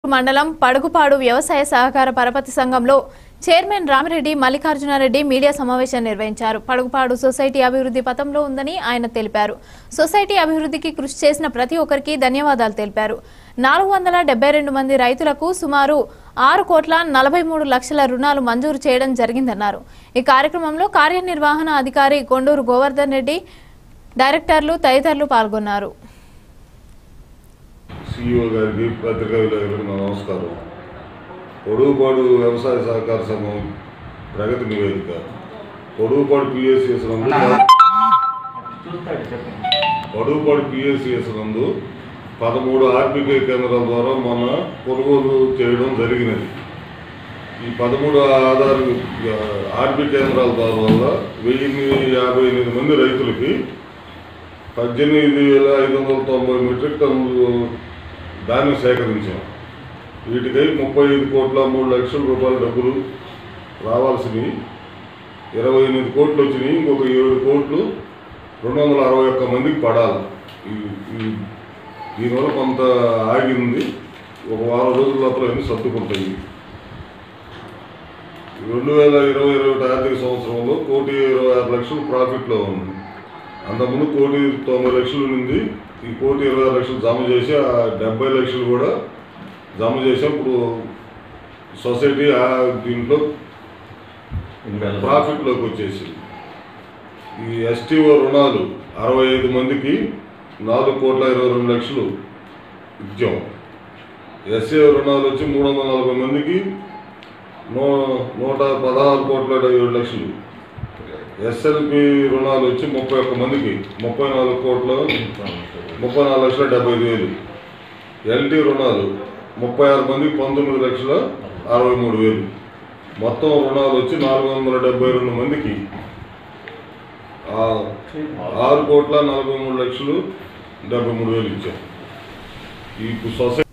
మండలం పడుగుపాడు వ్యవసాయ సహకార పరపతి సంఘంలో చైర్మన్ రామిరెడ్డి మల్లికార్జునారెడ్డి మీడియా సమావేశం నిర్వహించారు. పడుగుపాడు సొసైటీ అభివృద్ధి పథంలో ఉందని ఆయన తెలిపారు. సొసైటీ అభివృద్ధికి కృషి చేసిన ప్రతి ఒక్కరికి ధన్యవాదాలు తెలిపారు. 472 మంది రైతులకు సుమారు 6,43,00,000 రుణాలు మంజూరు చేయడం జరిగిందన్నారు. ఈ కార్యక్రమంలో కార్యనిర్వహణ అధికారి కొండూరు గోవర్ధన్ రెడ్డి, డైరెక్టర్లు తదితరులు పాల్గొన్నారు. CEO గారికి పత్రికా విలేకరులకు నమస్కారం. పొడుగుపాడు వ్యవసాయ సహకార సంఘం ప్రగతి నివేదిక పొడుగుపాడు PSCS నందు 13 RBK కేంద్రాల ద్వారా మొన్న కొనుగోలు చేయడం జరిగినది. ఈ 13 ఆధార్ RBK కేంద్రాల వల్ల 1058 మంది రైతులకి 18,590 మెట్రిక్ టన్నులు ధాన్యం సేకరించాం. వీటికై 35,03,00,000 రూపాయల డబ్బులు రావాల్సినవి 28 కోట్లు వచ్చినాయి. ఇంకొక 7 కోట్లు 261 మందికి పడాలి. దీనివల్ల కొంత ఆగింది. ఒక వారం రోజుల లోపల అన్ని సర్దుకుంటాయి. 2020-21 ఆర్థిక సంవత్సరంలో 1,26,00,000 ప్రాఫిట్లో ఉంది. అంతకుముందు 1,90,00,000 ఉంది. ఈ 1,26,00,000 జమ చేసి ఆ 70,00,000 కూడా జమ చేసాం. ఇప్పుడు సొసైటీ దీంట్లో ప్రాఫిట్లోకి వచ్చేసింది. ఈ STO రుణాలు 65 మందికి 4,22,00,000 ఇచ్చాం. SA రుణాలు వచ్చి 340 మందికి 116,07,00,000. SLP రుణాలు వచ్చి 31 మందికి 34,34,75,000. LT రుణాలు 36 మందికి 19,63,000. మొత్తం రుణాలు వచ్చి 472 మందికి 6,43,73,000 ఇచ్చాం. ఈ సొసైటీ